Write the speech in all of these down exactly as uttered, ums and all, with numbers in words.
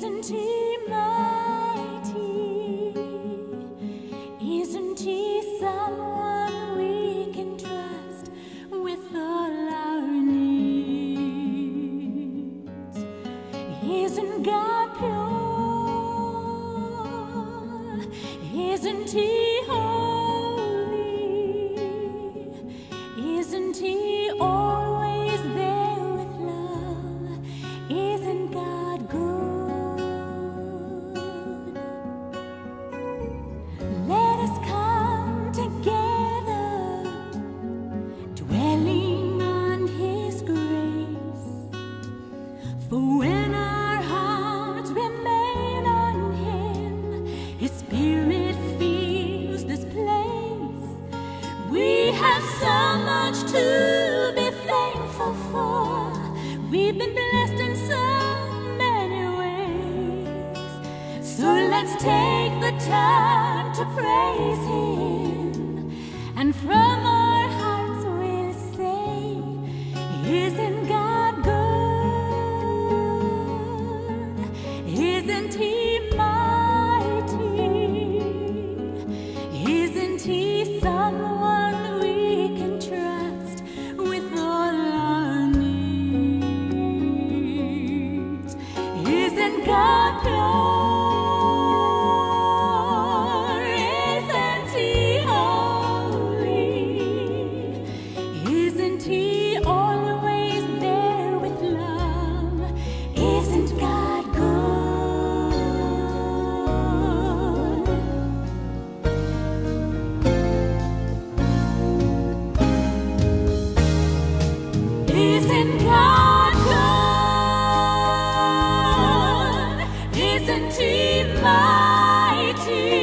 Isn't he mighty? Isn't he someone we can trust with all our needs? Isn't God pure? Isn't he holy? Isn't he always there with love? Isn't God good? Let us come together, dwelling on his grace. For when our hearts remain on him, his spirit fills this place. We have so much to be thankful for. We've been blessed in so many ways. So let's take the time to praise him, and from our hearts we'll say, isn't God good? Isn't he mighty? Isn't he someone we can trust with all our needs? Isn't God pure? Isn't he holy? Isn't he always there with love? Isn't God good? Isn't God good? Isn't he mighty?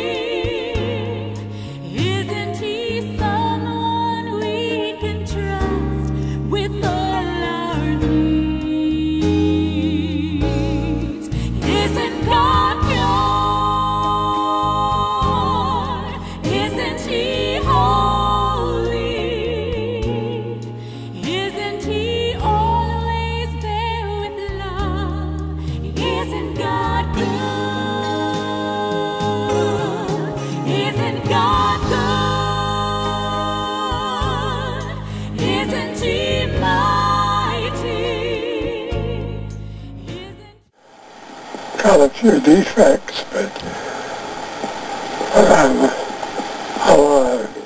Isn't he someone we can trust with all our needs? Isn't God pure? Isn't he holy? Isn't he always there with love? Isn't God good? Isn't God good? Isn't he mighty? Isn't Got a few defects, but um, I'll uh,